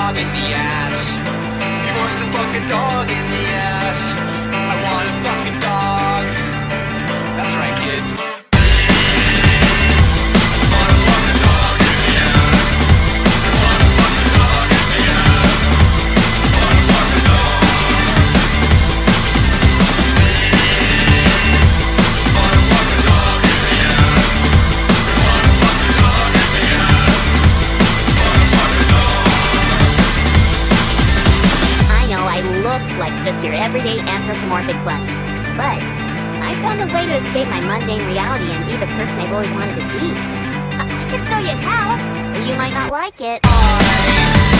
dog in the ass. He wants to fuck a dog in the ass. I want a fucking dog. That's right, kids. Like just your everyday anthropomorphic bunny. But I found a way to escape my mundane reality and be the person I've always wanted to be. I can show you how, but you might not like it.